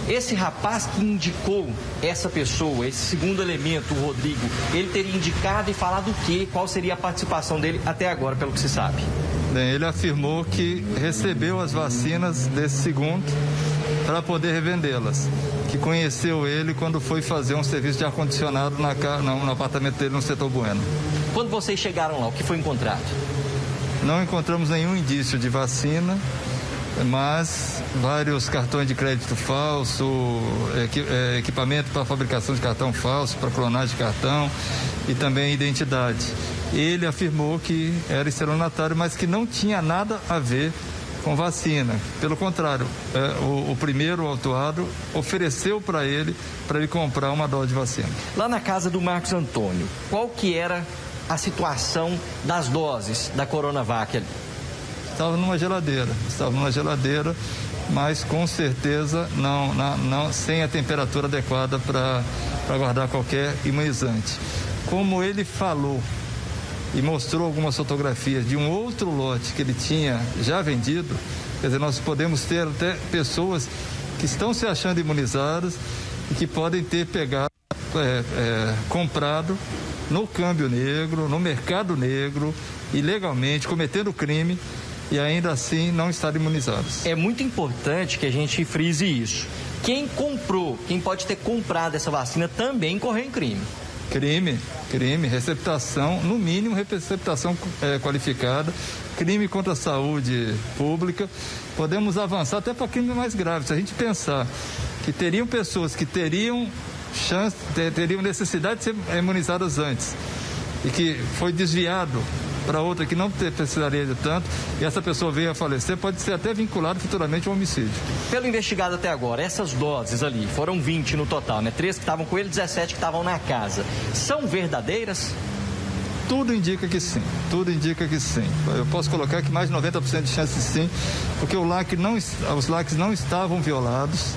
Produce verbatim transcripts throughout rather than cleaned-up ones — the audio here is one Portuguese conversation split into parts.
Esse rapaz que indicou essa pessoa, esse segundo elemento, o Rodrigo, ele teria indicado e falado o quê? Qual seria a participação dele até agora, pelo que se sabe? Bem, ele afirmou que recebeu as vacinas desse segundo para poder revendê-las, que conheceu ele quando foi fazer um serviço de ar-condicionado na, no, no apartamento dele no setor Bueno. Quando vocês chegaram lá, o que foi encontrado? Não encontramos nenhum indício de vacina, mas vários cartões de crédito falso, equi, é, equipamento para fabricação de cartão falso, para clonagem de cartão e também identidade. Ele afirmou que era estelionatário, mas que não tinha nada a ver com vacina. Pelo contrário, é, o, o primeiro autuado ofereceu para ele, para ele comprar uma dose de vacina. Lá na casa do Marcos Antônio, qual que era a situação das doses da Coronavac ali? Estava numa geladeira, estava numa geladeira, mas com certeza não, não, não sem a temperatura adequada para guardar qualquer imunizante. Como ele falou e mostrou algumas fotografias de um outro lote que ele tinha já vendido, quer dizer, nós podemos ter até pessoas que estão se achando imunizadas e que podem ter pegado, é, é, comprado no câmbio negro, no mercado negro, ilegalmente, cometendo crime e ainda assim não estar imunizados. É muito importante que a gente frise isso. Quem comprou, quem pode ter comprado essa vacina também incorreu em crime. Crime, crime, receptação, no mínimo receptação é, qualificada, crime contra a saúde pública. Podemos avançar até para crime mais grave. Se a gente pensar que teriam pessoas que teriam chance, teriam necessidade de ser imunizadas antes e que foi desviado para outra que não precisaria de tanto, e essa pessoa veio a falecer, pode ser até vinculado futuramente a um homicídio. Pelo investigado até agora, essas doses ali, foram vinte no total, né? três que estavam com ele, dezessete que estavam na casa. São verdadeiras? Tudo indica que sim, tudo indica que sim. Eu posso colocar que mais de noventa por cento de chance de sim, porque o lacre não, os lacres não estavam violados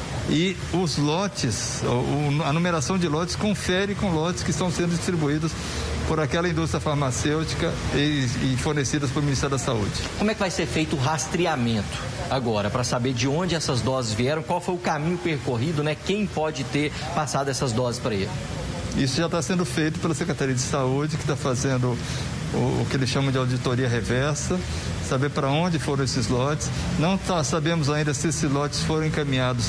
e os lotes, a numeração de lotes confere com lotes que estão sendo distribuídos por aquela indústria farmacêutica e, e fornecidas pelo Ministério da Saúde. Como é que vai ser feito o rastreamento agora, para saber de onde essas doses vieram, qual foi o caminho percorrido, né? Quem pode ter passado essas doses para ele? Isso já está sendo feito pela Secretaria de Saúde, que está fazendo o, o que eles chamam de auditoria reversa, saber para onde foram esses lotes. Não tá, sabemos ainda se esses lotes foram encaminhados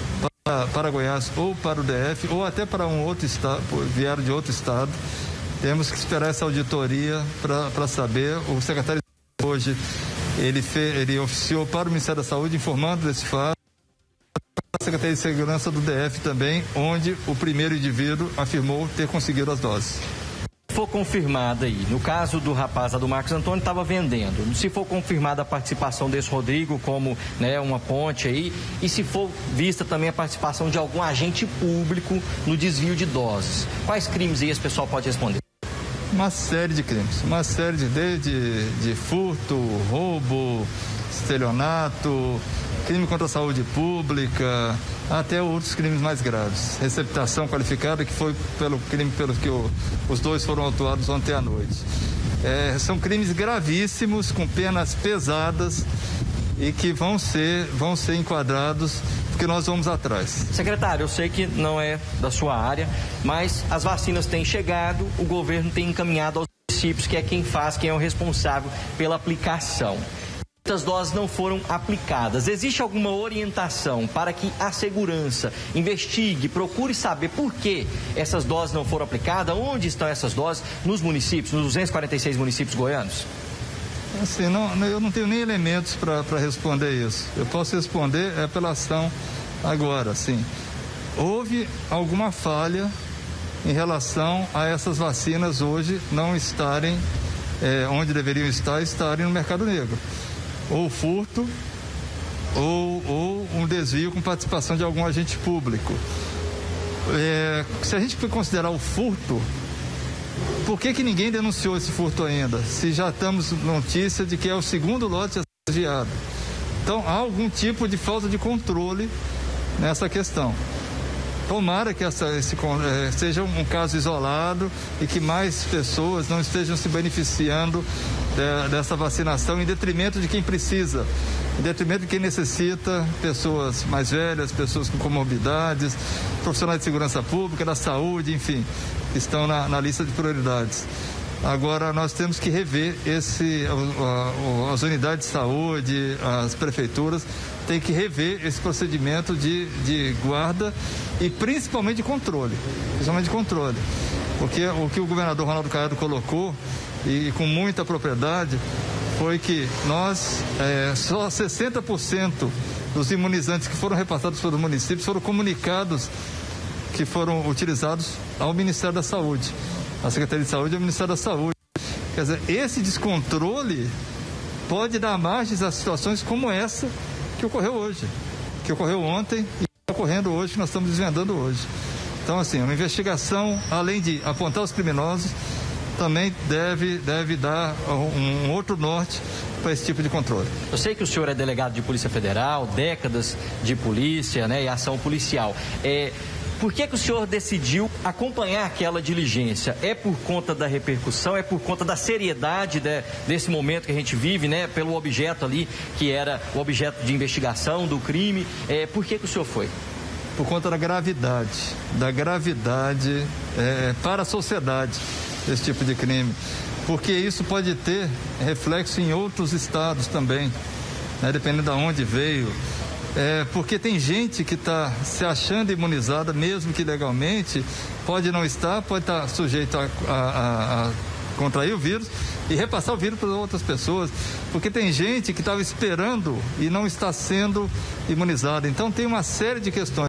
para, para Goiás ou para o D F, ou até para um outro estado, vieram de outro estado. Temos que esperar essa auditoria para saber. O secretário hoje, ele, fez, ele oficiou para o Ministério da Saúde informando desse fato. A Secretaria de Segurança do D F também, onde o primeiro indivíduo afirmou ter conseguido as doses. Se for confirmada aí, no caso do rapaz lá do Marcos Antônio, estava vendendo. Se for confirmada a participação desse Rodrigo como, né, uma ponte aí, e se for vista também a participação de algum agente público no desvio de doses, quais crimes aí esse pessoal pode responder? Uma série de crimes, uma série de, de, de furto, roubo, estelionato, crime contra a saúde pública, até outros crimes mais graves. Receptação qualificada, que foi pelo crime pelo que o, os dois foram autuados ontem à noite. É, são crimes gravíssimos, com penas pesadas e que vão ser, vão ser enquadrados, porque nós vamos atrás. Secretário, eu sei que não é da sua área, mas as vacinas têm chegado, o governo tem encaminhado aos municípios, que é quem faz, quem é o responsável pela aplicação. Muitas doses não foram aplicadas. Existe alguma orientação para que a segurança investigue, procure saber por que essas doses não foram aplicadas? Onde estão essas doses nos municípios, nos duzentos e quarenta e seis municípios goianos? Assim, não, eu não tenho nem elementos para responder isso. Eu posso responder é pela ação agora, sim. Houve alguma falha em relação a essas vacinas hoje não estarem é, onde deveriam estar, estarem no mercado negro. Ou furto, ou, ou um desvio com participação de algum agente público. É, se a gente considerar o furto, por que que ninguém denunciou esse furto ainda? Se já estamos notícia de que é o segundo lote a ser desviado. Então, há algum tipo de falta de controle nessa questão. Tomara que essa, esse eh, seja um caso isolado e que mais pessoas não estejam se beneficiando de, dessa vacinação em detrimento de quem precisa, em detrimento de quem necessita, pessoas mais velhas, pessoas com comorbidades, profissionais de segurança pública, da saúde, enfim, que estão na, na lista de prioridades. Agora, nós temos que rever esse, a, a, as unidades de saúde, as prefeituras, têm que rever esse procedimento de, de guarda e principalmente de controle, principalmente de controle. Porque o que o governador Ronaldo Caiado colocou, e com muita propriedade, foi que nós, é, só sessenta por cento dos imunizantes que foram repassados pelos municípios foram comunicados que foram utilizados ao Ministério da Saúde. A Secretaria de Saúde e o Ministério da Saúde. Quer dizer, esse descontrole pode dar margens a situações como essa que ocorreu hoje, que ocorreu ontem e está ocorrendo hoje, que nós estamos desvendando hoje. Então, assim, uma investigação, além de apontar os criminosos, também deve, deve dar um, um outro norte para esse tipo de controle. Eu sei que o senhor é delegado de Polícia Federal, décadas de polícia, né, e ação policial. É... Por que que o senhor decidiu acompanhar aquela diligência? É por conta da repercussão, é por conta da seriedade de, desse momento que a gente vive, né? Pelo objeto ali, que era o objeto de investigação do crime. É, por que que o senhor foi? Por conta da gravidade, da gravidade é, para a sociedade desse tipo de crime. Porque isso pode ter reflexo em outros estados também, né? Dependendo de onde veio. É, porque tem gente que está se achando imunizada, mesmo que legalmente, pode não estar, pode estar sujeito a, a, a, a contrair o vírus e repassar o vírus para outras pessoas, porque tem gente que estava esperando e não está sendo imunizada. Então tem uma série de questões.